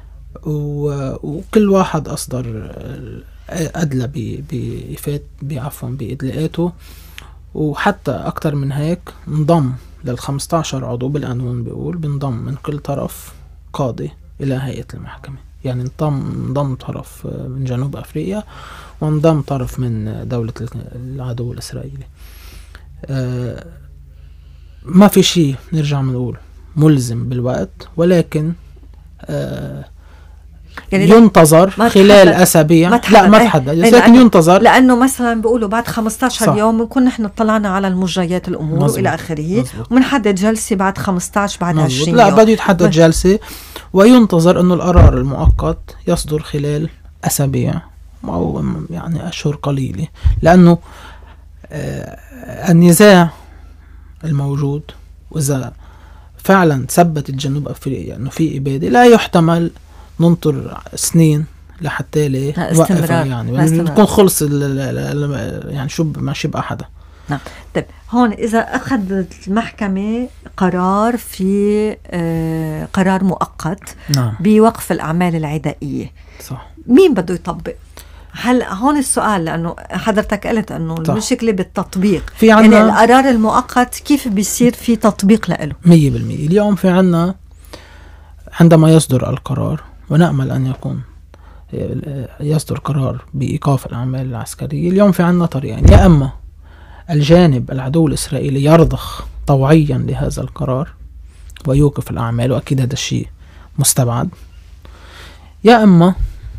وكل واحد أصدر أدلى بإفات بعفوا بإدلاءاته، وحتى أكتر من هيك انضم للخمستاشر عضو بالقانون، بيقول بنضم من كل طرف قاضي إلى هيئة المحكمة. يعني انضم انضم طرف من جنوب أفريقيا وانضم طرف من دولة العدو الإسرائيلي. آه ما في شيء نرجع نقول ملزم بالوقت، ولكن آه يعني ينتظر خلال أسابيع. لا ما تحدد، لكن ينتظر، لأنه مثلا بيقولوا بعد خمستاشر يوم بنكون نحن طلعنا على المجريات الأمور وإلى آخره، ومنحدد جلسة بعد خمستاشر بعد مزبوط. عشرين لا يوم. بده يتحدد ب... جلسة، وينتظر أنه القرار المؤقت يصدر خلال أسابيع أو يعني أشهر قليلة، لأنه آه النزاع الموجود وإذا فعلا ثبت الجنوب أفريقيا أنه في إبادة، لا يحتمل ننطر سنين لحتى لي استمرار يعني بتكون خلص يعني شو ما شبه حدا. نعم. طيب هون إذا أخذت المحكمة قرار في آه قرار مؤقت نعم. بوقف الأعمال العدائية، صح، مين بده يطبق؟ هل هون السؤال، لأنه حضرتك قلت أنه صح. المشكلة بالتطبيق، في عنا يعني القرار المؤقت كيف بيصير في تطبيق له؟ مية بالمية. اليوم في عنا عندما يصدر القرار، ونأمل أن يكون يصدر قرار بإيقاف الأعمال العسكرية، اليوم في عنا طريقين: يا أما الجانب العدو الإسرائيلي يرضخ طوعيا لهذا القرار ويوقف الأعمال، وأكيد هذا الشيء مستبعد، يا أما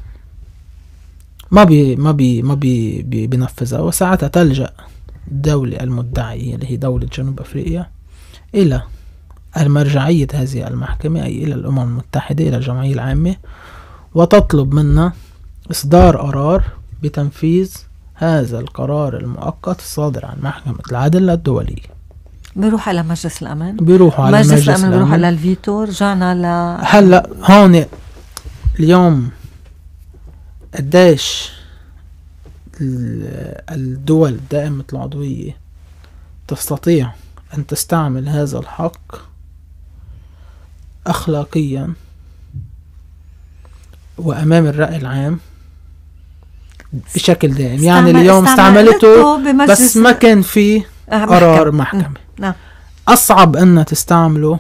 ما بي ما بي ما بي بي بينفذها، وساعتها تلجأ الدولة المدعية اللي هي دولة جنوب أفريقيا إلى المرجعية هذه المحكمة، أي إلى الأمم المتحدة، إلى الجمعية العامة، وتطلب منا إصدار قرار بتنفيذ هذا القرار المؤقت الصادر عن محكمة العدل الدولية. بيروح على مجلس الأمن، بيروحوا على مجلس, مجلس الأمن، بيروح على الفيتو. رجعنا ل هلا هون اليوم قديش الدول دائمة العضوية تستطيع أن تستعمل هذا الحق أخلاقيا وأمام الرأي العام بشكل دائم. يعني اليوم استعملته بس ما كان في قرار محكمة. نعم. أصعب أن تستعمله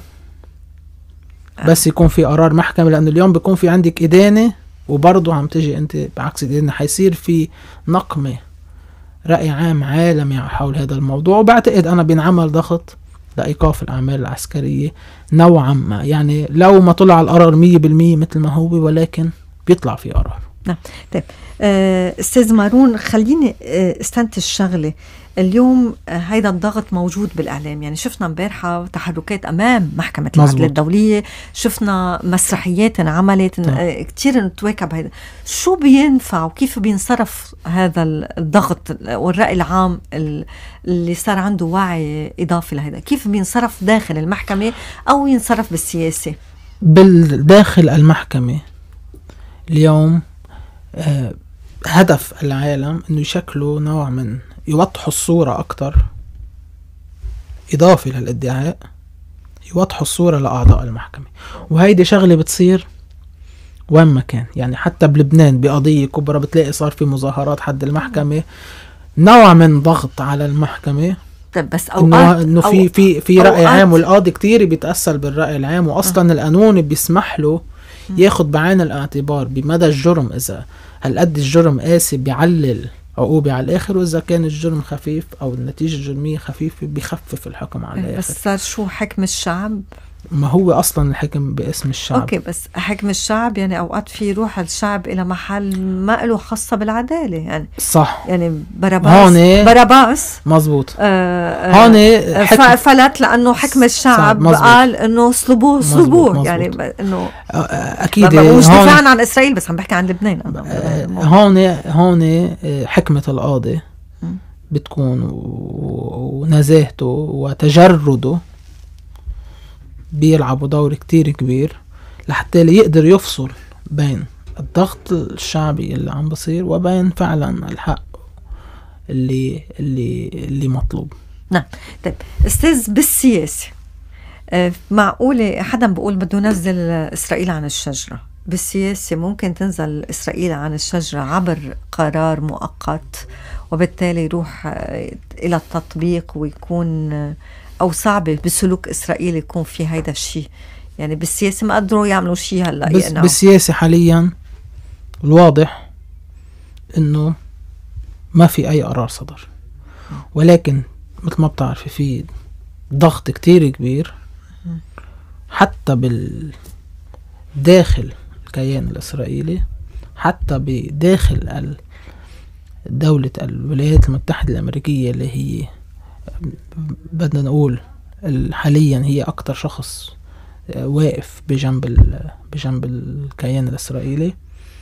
بس يكون في قرار محكمة، لأن اليوم بيكون في عندك إدانة وبرضه عم تجي أنت بعكس الإدانة، حيصير في نقمة رأي عام عالمي حول هذا الموضوع. وبعتقد أنا بينعمل ضغط لإيقاف الأعمال العسكرية نوعا ما، يعني لو ما طلع القرار مية بالمية مثل ما هو، ولكن بيطلع في قرار. نعم. طيب أستاذ مارون، خليني استنتج شغلة. اليوم هيدا الضغط موجود بالإعلام، يعني شفنا امبارحة تحركات أمام محكمة العدل الدولية، شفنا مسرحيات انعملت كتير نتواكب هيدا. شو بينفع وكيف بينصرف هذا الضغط والرأي العام اللي صار عنده وعي إضافي لهذا؟ كيف بينصرف داخل المحكمة أو ينصرف بالسياسة؟ بالداخل المحكمة اليوم آه هدف العالم انه يشكلوا نوع من يوضحوا الصورة اكتر، اضافي للادعاء يوضحوا الصورة لاعضاء المحكمة. وهيدي شغلة بتصير وين ما كان، يعني حتى بلبنان بقضية كبرى بتلاقي صار في مظاهرات حد المحكمة، نوع من ضغط على المحكمة. طيب بس اوقات انه في في في رأي عام، والقاضي كتير بيتأثر بالرأي العام، واصلا القانون بيسمح له ياخد بعين الاعتبار بمدى الجرم، اذا هل قد الجرم قاسي بيعلل عقوبة على الآخر، وإذا كان الجرم خفيف أو النتيجة الجرمية خفيفة بيخفف الحكم على الآخر. بس صار شو حكم الشعب؟ ما هو أصلا الحكم باسم الشعب. أوكي، بس حكم الشعب يعني أوقات في يروح الشعب إلى محل ما له خاصة بالعدالة، يعني صح. يعني براباس براباس مزبوط. آه هون حكم فلت لأنه حكم الشعب قال إنه صلبوه صلبوه، يعني إنه أكيد مش دفاعا عن إسرائيل، بس عم بحكي عن لبنان. هون هون حكمة القاضي بتكون ونزاهته وتجرده بيلعبوا دور كتير كبير لحتى يقدر يفصل بين الضغط الشعبي اللي عم بصير وبين فعلا الحق اللي اللي اللي مطلوب. نعم. طيب أستاذ، بالسياسة معقولة حدا بقول بده ينزل إسرائيل عن الشجرة؟ بالسياسة ممكن تنزل إسرائيل عن الشجرة عبر قرار مؤقت وبالتالي يروح إلى التطبيق ويكون، أو صعبة بسلوك إسرائيل يكون في هيدا الشيء؟ يعني بالسياسة ما قدروا يعملوا شيء هلأ. بس يعني بالسياسة حاليا الواضح إنه ما في أي قرار صدر، ولكن مثل ما بتعرفي في ضغط كتير كبير حتى بالداخل الكيان الإسرائيلي، حتى بداخل دولة الولايات المتحدة الأمريكية اللي هي بدنا نقول حاليا هي أكتر شخص واقف بجنب بجنب الكيان الإسرائيلي.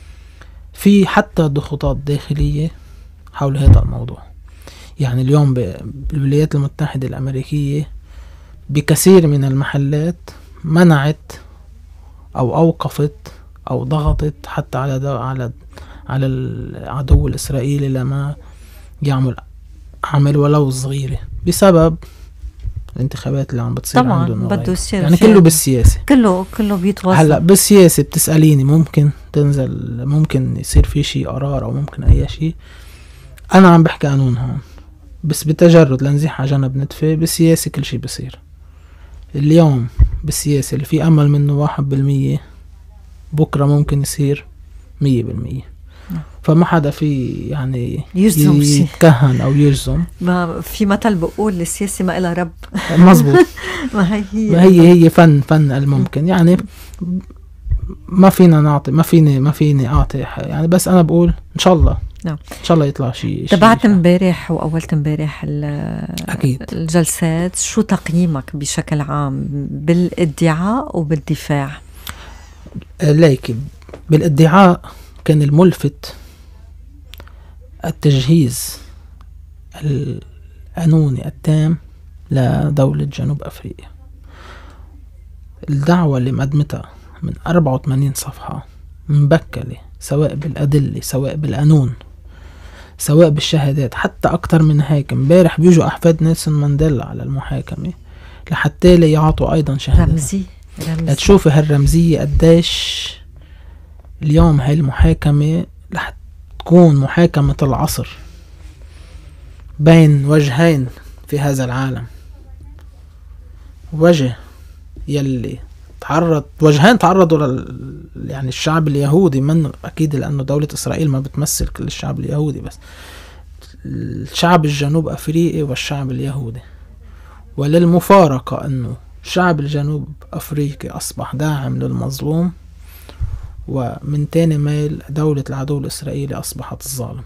في حتى ضغوطات داخلية حول هذا الموضوع. يعني اليوم بالولايات المتحدة الأمريكية بكثير من المحلات منعت أو أوقفت أو ضغطت حتى على على على العدو الإسرائيلي لما يعمل عمل ولو صغيرة بسبب الانتخابات اللي عم بتصير طبعا عندهم. بده يصير يعني كله بالسياسة، كله كله بيتوظف. هلا بالسياسة بتسأليني ممكن تنزل، ممكن يصير في شيء قرار أو ممكن أي شيء. أنا عم بحكي قانون هون بس بتجرد لنزيح على جنب نتفة. بالسياسة كل شيء بصير اليوم. بالسياسة اللي في أمل منه واحد بالمية بكرة ممكن يصير مية بالمية. فما حدا في يعني يتكهن أو يجزم. ما في مثل بقول السياسة ما إلها رب. مزبوط. ما هي هي ما هي هي فن فن الممكن. يعني ما فينا نعطي، ما فيني ما فيني أعطي يعني، بس أنا بقول إن شاء الله نعم إن شاء الله يطلع شيء. تبعت امبارح وأولت امبارح أكيد الجلسات، شو تقييمك بشكل عام بالادعاء وبالدفاع؟ ليك بالادعاء كان الملفت التجهيز القانوني التام لدولة جنوب أفريقيا. الدعوة اللي مقدمتها من أربعة وثمانين صفحة مبكلة، سواء بالأدلة سواء بالقانون سواء بالشهادات حتى أكتر من هيك. امبارح بيجوا أحفاد نيلسون مانديلا على المحاكمة لحتى لي يعطوا أيضا شهادات. رمزي رمزي. تشوفي هالرمزية قديش اليوم هاي المحاكمة رح تكون محاكمة العصر بين وجهين في هذا العالم. وجه يلي تعرض وجهين تعرضوا لل يعني الشعب اليهودي، من أكيد لأنه دولة إسرائيل ما بتمثل كل الشعب اليهودي، بس الشعب الجنوب أفريقي والشعب اليهودي. وللمفارقة أنه الشعب الجنوب أفريقي أصبح داعم للمظلوم، ومن تاني ميل دولة العدو الإسرائيلي أصبحت الظالم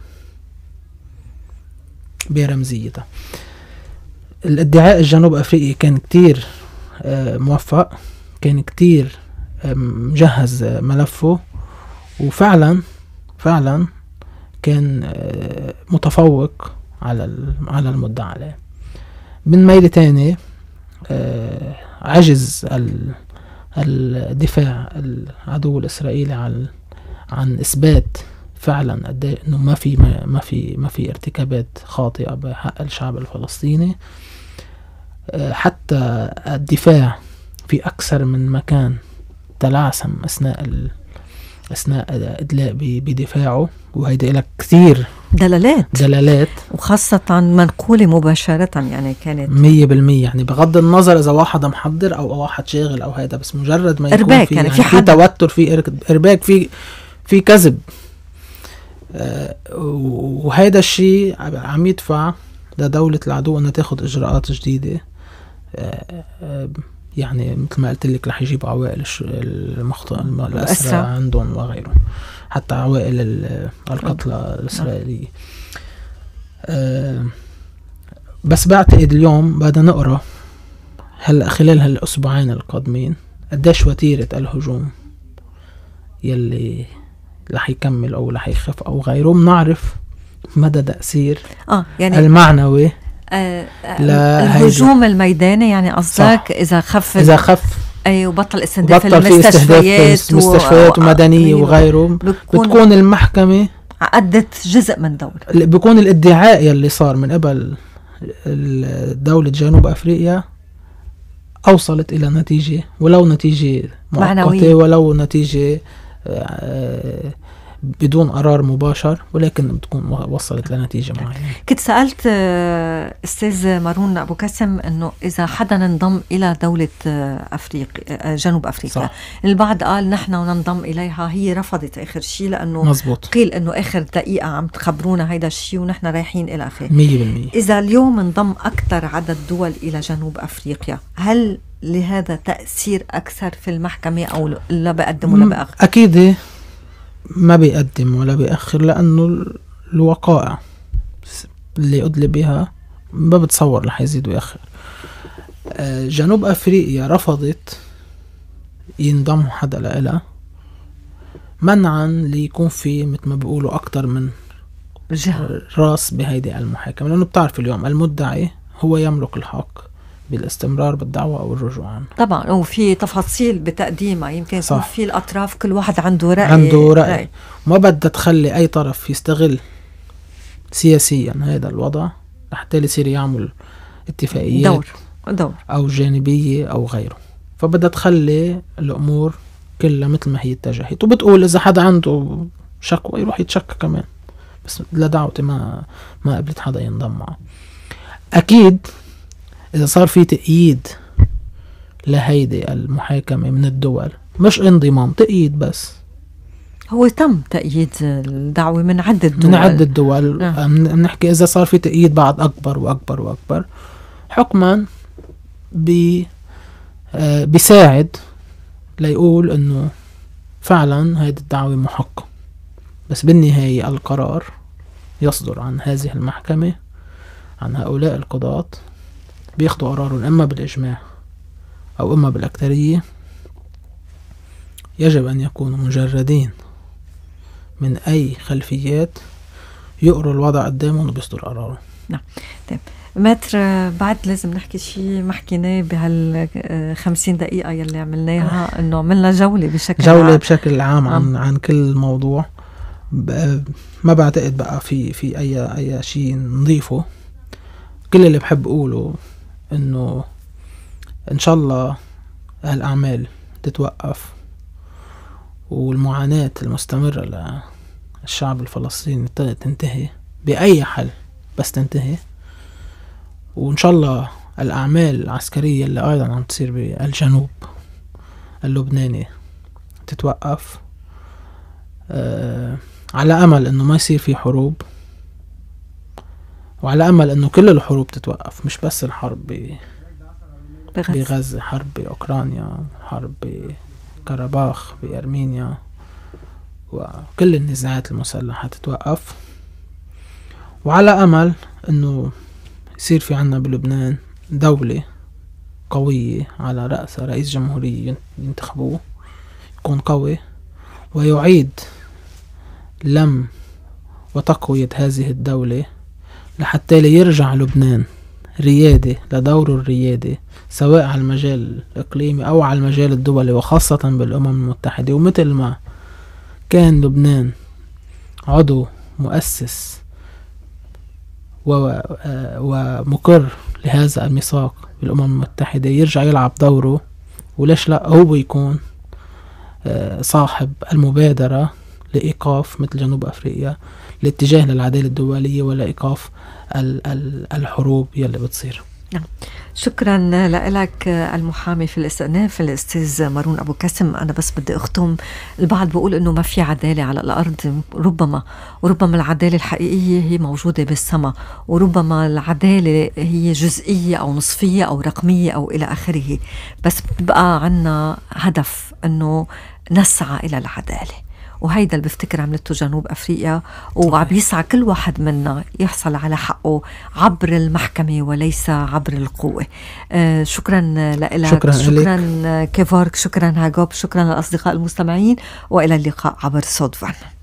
برمزيتها. الادعاء الجنوب أفريقي كان كتير موفق، كان كتير مجهز ملفه، وفعلا فعلا كان متفوق على على المدعى عليه. من ميل تاني عجز الدفاع العدو الإسرائيلي عن عن إثبات فعلا قد إنه ما في ما في ما في ارتكابات خاطئة بحق الشعب الفلسطيني. حتى الدفاع في أكثر من مكان تلعثم أثناء ال... أثناء إدلاء بدفاعه، وهيدا لك كثير دلالات دلالات وخاصة منقولة مباشرة، يعني كانت مية بالمية. يعني بغض النظر إذا واحد محضر أو واحد شاغل أو هيدا، بس مجرد ما يكون في, يعني في, في توتر، في إرباك، في في كذب، آه وهيدا الشيء عم يدفع لدولة العدو أنها تاخد إجراءات جديدة. آه آه يعني مثل ما قلت لك رح يجيب عوائل الأسرى عندهم وغيره، حتى عوائل القتلى الإسرائيلية. أه بس بعتقد اليوم بدنا نقرأ هلا خلال هالأسبوعين القادمين قديش وتيرة الهجوم يلي رح يكمل أو رح يخف أو غيره، بنعرف مدى تأثير آه يعني المعنوي آه الهجوم الميداني. يعني قصدك إذا خف إذا خف أي وبطل استهداف بطل المستشفيات و... مستشفيات ومدنية وغيره، بتكون, بتكون المحكمة عقدت جزء من دولة. بيكون الادعاء يلي صار من قبل دولة جنوب أفريقيا أوصلت إلى نتيجة، ولو نتيجة مؤقتة، ولو نتيجة بدون قرار مباشر، ولكن بتكون وصلت لنتيجة معينة. كنت سألت أستاذ مارون أبو كاسم أنه إذا حدا انضم إلى دولة أفريقيا جنوب أفريقيا صح. البعض قال نحن ننضم إليها، هي رفضت آخر شيء لأنه مزبوط. قيل أنه آخر دقيقة عم تخبرونا هيدا الشيء ونحن رايحين إلى آخره. مية بالمية. إذا اليوم انضم أكثر عدد دول إلى جنوب أفريقيا، هل لهذا تأثير أكثر في المحكمة أو لا بقدم ولا بأخر؟ أكيد ما بيقدم ولا بيأخر، لأنه الوقائع اللي أدلي بها ما بتصور رح يزيد ويأخر. جنوب أفريقيا رفضت ينضم حدا لها منعا ليكون في مثل ما بيقولوا أكتر من جهة راس بهيدي المحاكمة، لأنه بتعرف اليوم المدعي هو يملك الحق بالاستمرار بالدعوة أو الرجوع عنه. طبعا وفي تفاصيل بتقديمها، يمكن يكون في الأطراف كل واحد عنده رأي عنده رأي, رأي. ما بدها تخلي أي طرف يستغل سياسيا هذا الوضع حتى يصير يعمل اتفاقيات دور. دور أو جانبية أو غيره، فبدها تخلي الأمور كلها مثل ما هي اتجهت، وبتقول إذا حدا عنده شكوى يروح يتشكى كمان، بس لدعوتي ما ما قبلت حدا ينضم معه. أكيد إذا صار في تأييد لهيدي المحاكمة من الدول، مش انضمام، تأييد بس. هو تم تأييد الدعوة من عدة دول من عدة دول آه. بنحكي إذا صار في تأييد بعد أكبر وأكبر وأكبر، حكما بي آه بيساعد ليقول إنه فعلا هيدي الدعوة محقة. بس بالنهاية القرار يصدر عن هذه المحكمة، عن هؤلاء القضاة، بياخدوا قرارهم إما بالإجماع أو إما بالأكثرية. يجب أن يكونوا مجردين من أي خلفيات، يقروا الوضع قدامهم وبيصدر قرارهم. نعم. طيب متر، بعد لازم نحكي شيء ما حكيناه بهالخمسين دقيقة يلي عملناها، إنه عملنا جولة بشكل جولة عام. بشكل عام عن, عن كل موضوع. ما بعتقد بقى في في أي أي شيء نضيفه. كل اللي بحب أقوله إنه إن شاء الله هالأعمال تتوقف، والمعاناة المستمرة للشعب الفلسطيني تنتهي بأي حل، بس تنتهي. وإن شاء الله الأعمال العسكرية اللي أيضا عم تصير بالجنوب اللبناني تتوقف، أه على أمل إنه ما يصير في حروب، وعلى أمل إنه كل الحروب تتوقف، مش بس الحرب بغزة، حرب بأوكرانيا، حرب بكرباخ بأرمينيا، وكل النزاعات المسلحة تتوقف. وعلى أمل إنه يصير في عنا بلبنان دولة قوية على رأسها رئيس جمهورية ينتخبوه، يكون قوي ويعيد لم وتقوية هذه الدولة لحتى ليرجع لبنان ريادي لدوره الريادي، سواء على المجال الإقليمي أو على المجال الدولي، وخاصة بالأمم المتحدة. ومثل ما كان لبنان عضو مؤسس ومقر لهذا الميثاق بالأمم المتحدة، يرجع يلعب دوره، وليش لا هو يكون صاحب المبادرة لإيقاف مثل جنوب أفريقيا الاتجاه للعدالة الدولية ولإيقاف الحروب يلي بتصير. شكرا لك المحامي في الاستئناف الأستاذ مارون أبو كاسم. أنا بس بدي أختم. البعض بيقول إنه ما في عدالة على الأرض، ربما وربما العدالة الحقيقية هي موجودة بالسماء، وربما العدالة هي جزئية أو نصفية أو رقمية أو إلى آخره، بس بقى عنا هدف إنه نسعى إلى العدالة، وهيدا اللي بفتكر عملته جنوب أفريقيا، وعم يسعى كل واحد منا يحصل على حقه عبر المحكمة وليس عبر القوة. آه شكرا لك، شكرا, شكرا كيفارك، شكرا هاجوب، شكرا للأصدقاء المستمعين، وإلى اللقاء عبر صوت فن.